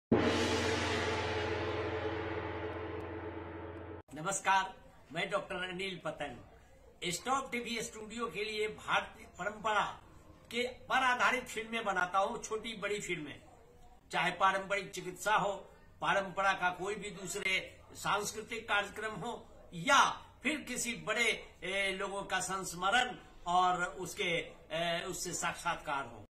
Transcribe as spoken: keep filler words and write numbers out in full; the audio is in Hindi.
नमस्कार, मैं डॉक्टर अनिल पतंग स्टॉप टीवी स्टूडियो के लिए भारतीय परंपरा के पर आधारित फिल्में बनाता हूँ। छोटी बड़ी फिल्में, चाहे पारंपरिक चिकित्सा हो, परंपरा का कोई भी दूसरे सांस्कृतिक कार्यक्रम हो, या फिर किसी बड़े ए, लोगों का संस्मरण और उसके ए, उससे साक्षात्कार हो।